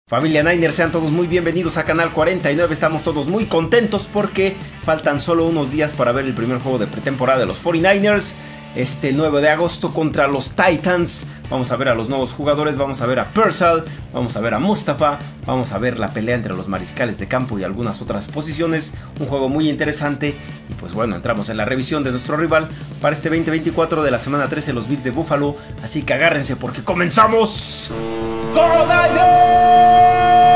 Familia Niners, sean todos muy bienvenidos a Canal 49. Estamos todos muy contentos porque faltan solo unos días para ver el primer juego de pretemporada de los 49ers. Este 9 de agosto contra los Titans. Vamos a ver a los nuevos jugadores, vamos a ver a Pearsall, vamos a ver a Mustafa, vamos a ver la pelea entre los mariscales de campo y algunas otras posiciones. Un juego muy interesante y pues bueno, entramos en la revisión de nuestro rival para este 2024 de la semana 13, los Bills de Buffalo. Así que agárrense porque comenzamos. ¡Go Niners!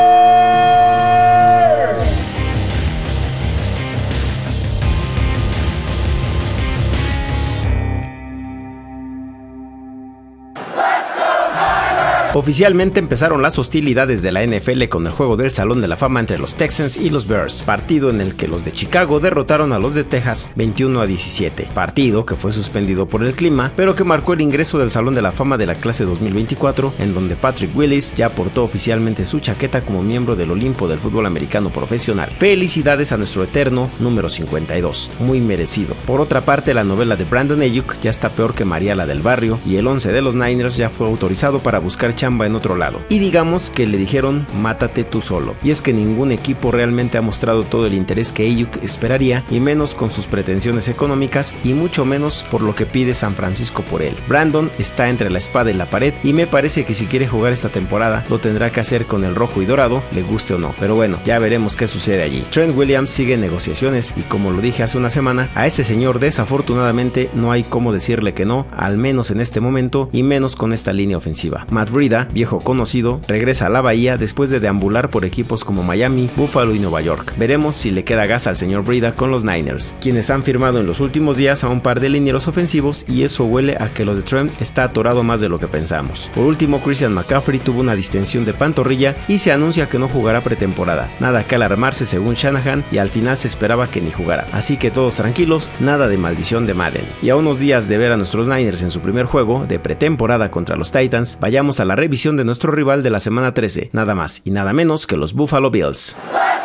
Oficialmente empezaron las hostilidades de la NFL con el juego del Salón de la Fama entre los Texans y los Bears, partido en el que los de Chicago derrotaron a los de Texas 21-17, partido que fue suspendido por el clima, pero que marcó el ingreso del Salón de la Fama de la clase 2024, en donde Patrick Willis ya portó oficialmente su chaqueta como miembro del Olimpo del fútbol americano profesional. Felicidades a nuestro eterno número 52, muy merecido. Por otra parte, la novela de Brandon Aiyuk ya está peor que María la del barrio y el 11 de los Niners ya fue autorizado para buscar en otro lado, y digamos que le dijeron mátate tú solo, y es que ningún equipo realmente ha mostrado todo el interés que Aiyuk esperaría, y menos con sus pretensiones económicas, y mucho menos por lo que pide San Francisco por él. Brandon está entre la espada y la pared, y me parece que si quiere jugar esta temporada lo tendrá que hacer con el rojo y dorado, le guste o no, pero bueno, ya veremos qué sucede allí. Trent Williams sigue en negociaciones, y como lo dije hace una semana, a ese señor desafortunadamente no hay cómo decirle que no, al menos en este momento, y menos con esta línea ofensiva. Matt Breida, viejo conocido, regresa a la Bahía después de deambular por equipos como Miami, Buffalo y Nueva York. Veremos si le queda gas al señor Breida con los Niners, quienes han firmado en los últimos días a un par de linieros ofensivos, y eso huele a que lo de Trent está atorado más de lo que pensamos. Por último, Christian McCaffrey tuvo una distensión de pantorrilla y se anuncia que no jugará pretemporada. Nada que alarmarse según Shanahan, y al final se esperaba que ni jugara. Así que todos tranquilos, nada de maldición de Madden. Y a unos días de ver a nuestros Niners en su primer juego de pretemporada contra los Titans, vayamos a la revisión de nuestro rival de la semana 13, nada más y nada menos que los Buffalo Bills.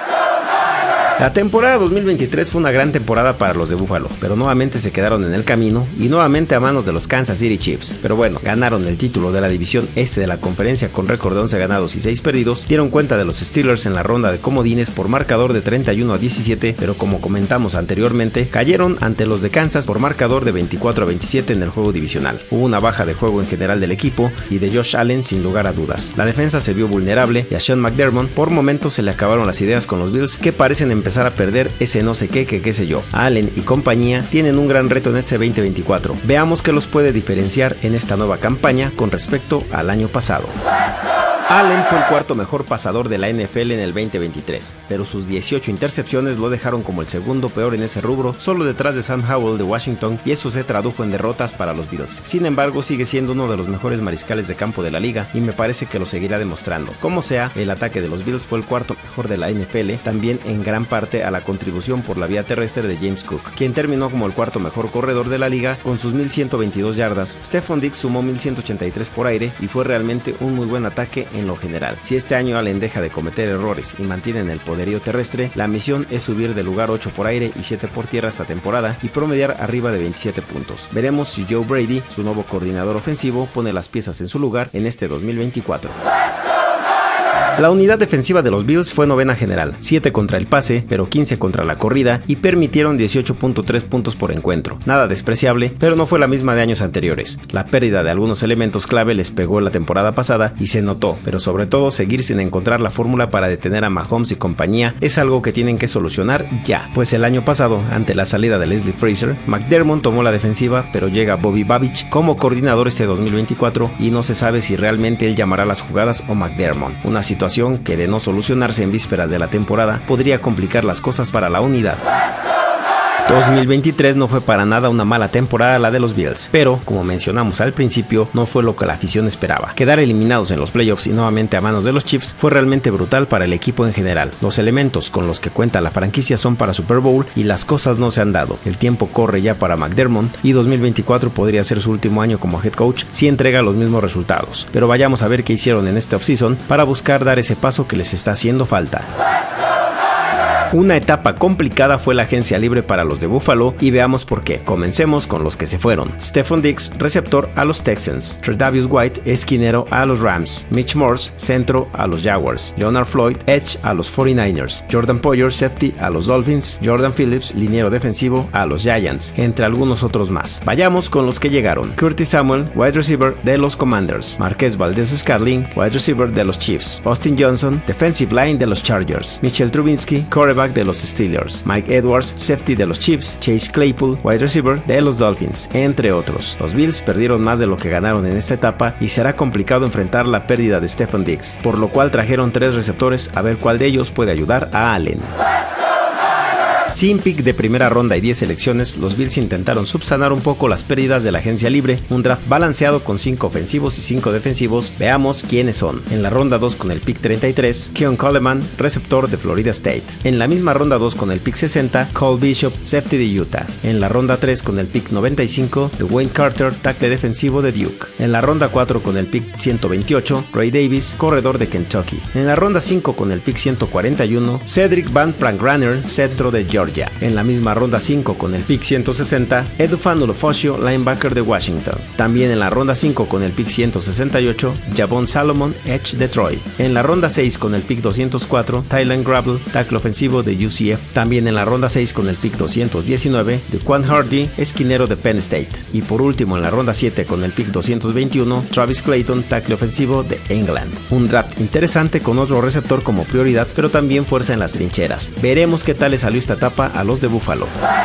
La temporada 2023 fue una gran temporada para los de Buffalo, pero nuevamente se quedaron en el camino y nuevamente a manos de los Kansas City Chiefs. Pero bueno, ganaron el título de la división este de la conferencia con récord de 11 ganados y 6 perdidos, dieron cuenta de los Steelers en la ronda de comodines por marcador de 31-17, pero como comentamos anteriormente, cayeron ante los de Kansas por marcador de 24-27 en el juego divisional. Hubo una baja de juego en general del equipo y de Josh Allen sin lugar a dudas. La defensa se vio vulnerable y a Sean McDermott por momentos se le acabaron las ideas con los Bills, que parecen empezar a perder ese no sé qué sé yo. Allen y compañía tienen un gran reto en este 2024. Veamos qué los puede diferenciar en esta nueva campaña con respecto al año pasado. Allen fue el cuarto mejor pasador de la NFL en el 2023, pero sus 18 intercepciones lo dejaron como el segundo peor en ese rubro, solo detrás de Sam Howell de Washington, y eso se tradujo en derrotas para los Bills. Sin embargo, sigue siendo uno de los mejores mariscales de campo de la liga, y me parece que lo seguirá demostrando. Como sea, el ataque de los Bills fue el cuarto mejor de la NFL, también en gran parte a la contribución por la vía terrestre de James Cook, quien terminó como el cuarto mejor corredor de la liga con sus 1122 yardas. Stephon Diggs sumó 1183 por aire y fue realmente un muy buen ataque en lo general. Si este año Allen deja de cometer errores y mantienen el poderío terrestre, la misión es subir del lugar 8 por aire y 7 por tierra esta temporada y promediar arriba de 27 puntos. Veremos si Joe Brady, su nuevo coordinador ofensivo, pone las piezas en su lugar en este 2024. La unidad defensiva de los Bills fue novena general, 7 contra el pase, pero 15 contra la corrida, y permitieron 18.3 puntos por encuentro. Nada despreciable, pero no fue la misma de años anteriores. La pérdida de algunos elementos clave les pegó la temporada pasada y se notó, pero sobre todo seguir sin encontrar la fórmula para detener a Mahomes y compañía es algo que tienen que solucionar ya. Pues el año pasado, ante la salida de Leslie Frazier, McDermott tomó la defensiva, pero llega Bobby Babich como coordinador este 2024 y no se sabe si realmente él llamará las jugadas o McDermott. Una situación que de no solucionarse en vísperas de la temporada podría complicar las cosas para la unidad. 2023 no fue para nada una mala temporada la de los Bills, pero como mencionamos al principio, no fue lo que la afición esperaba. Quedar eliminados en los playoffs y nuevamente a manos de los Chiefs fue realmente brutal para el equipo en general. Los elementos con los que cuenta la franquicia son para Super Bowl y las cosas no se han dado. El tiempo corre ya para McDermott y 2024 podría ser su último año como head coach si entrega los mismos resultados. Pero vayamos a ver qué hicieron en este offseason para buscar dar ese paso que les está haciendo falta. Una etapa complicada fue la agencia libre para los de Buffalo y veamos por qué. Comencemos con los que se fueron. Stephon Diggs, receptor a los Texans. Tre'Davious White, esquinero a los Rams. Mitch Morse, centro a los Jaguars. Leonard Floyd, edge a los 49ers. Jordan Poyer, safety a los Dolphins. Jordan Phillips, liniero defensivo a los Giants, entre algunos otros más. Vayamos con los que llegaron. Curtis Samuel, wide receiver de los Commanders. Marquez Valdez-Scantling, wide receiver de los Chiefs. Austin Johnson, defensive line de los Chargers. Mitchell Trubisky, quarterback de los Steelers. Mike Edwards, safety de los Chiefs. Chase Claypool, wide receiver de los Dolphins, entre otros. Los Bills perdieron más de lo que ganaron en esta etapa y será complicado enfrentar la pérdida de Stephon Diggs, por lo cual trajeron 3 receptores a ver cuál de ellos puede ayudar a Allen. Sin pick de primera ronda y 10 selecciones, los Bills intentaron subsanar un poco las pérdidas de la agencia libre, un draft balanceado con 5 ofensivos y 5 defensivos. Veamos quiénes son. En la ronda 2 con el pick 33, Keon Coleman, receptor de Florida State. En la misma ronda 2 con el pick 60, Cole Bishop, safety de Utah. En la ronda 3 con el pick 95, Dwayne Carter, tackle defensivo de Duke. En la ronda 4 con el pick 128, Ray Davis, corredor de Kentucky. En la ronda 5 con el pick 141, Cedric Van Prank-Runner, centro de Georgia. En la misma ronda 5 con el pick 160, Edufan Olofosio, linebacker de Washington. También en la ronda 5 con el pick 168, Javon Salomon, edge de Troy. En la ronda 6 con el pick 204, Tylan Gravel, tackle ofensivo de UCF. También en la ronda 6 con el pick 219, Daquan Hardy, esquinero de Penn State. Y por último en la ronda 7 con el pick 221, Travis Clayton, tackle ofensivo de England. Un draft interesante con otro receptor como prioridad, pero también fuerza en las trincheras. Veremos qué tal le salió esta etapa a los de Buffalo.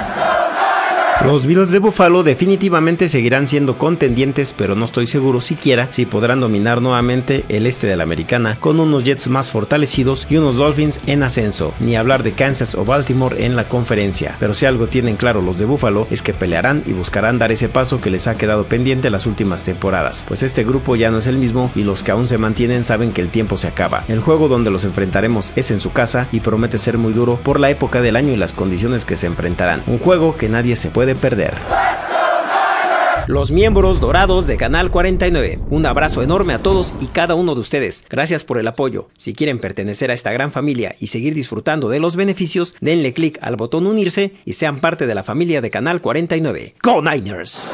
Los Bills de Buffalo definitivamente seguirán siendo contendientes, pero no estoy seguro siquiera si podrán dominar nuevamente el este de la Americana con unos Jets más fortalecidos y unos Dolphins en ascenso, ni hablar de Kansas o Baltimore en la conferencia. Pero si algo tienen claro los de Buffalo es que pelearán y buscarán dar ese paso que les ha quedado pendiente las últimas temporadas, pues este grupo ya no es el mismo y los que aún se mantienen saben que el tiempo se acaba. El juego donde los enfrentaremos es en su casa y promete ser muy duro por la época del año y las condiciones que se enfrentarán. Un juego que nadie se puede perder. Los miembros dorados de Canal 49. Un abrazo enorme a todos y cada uno de ustedes. Gracias por el apoyo. Si quieren pertenecer a esta gran familia y seguir disfrutando de los beneficios, denle clic al botón unirse y sean parte de la familia de Canal 49. ¡Go Niners!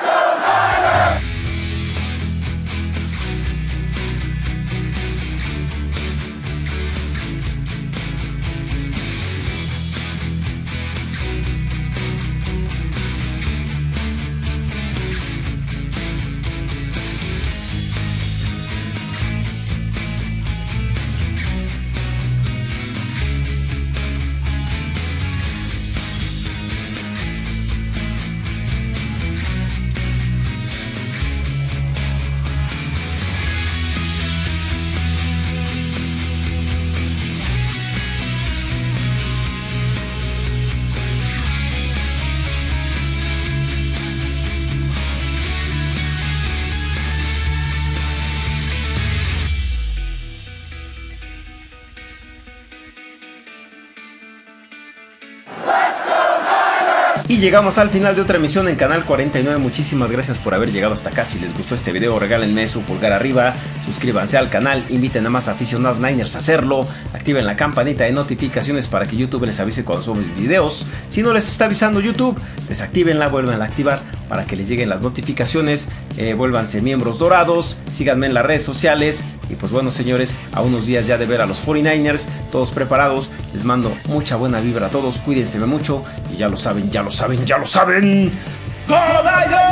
Y llegamos al final de otra emisión en Canal 49. Muchísimas gracias por haber llegado hasta acá. Si les gustó este video, regálenme su pulgar arriba, suscríbanse al canal, inviten a más aficionados Niners a hacerlo, activen la campanita de notificaciones para que YouTube les avise cuando subo mis videos. Si no les está avisando YouTube, desactívenla, vuelvan a activar para que les lleguen las notificaciones. Vuélvanse miembros dorados, síganme en las redes sociales. Y pues bueno, señores, a unos días ya de ver a los 49ers, todos preparados. Les mando mucha buena vibra a todos, cuídense mucho y ya lo saben, ya lo saben, ya lo saben. ¡Go Niners!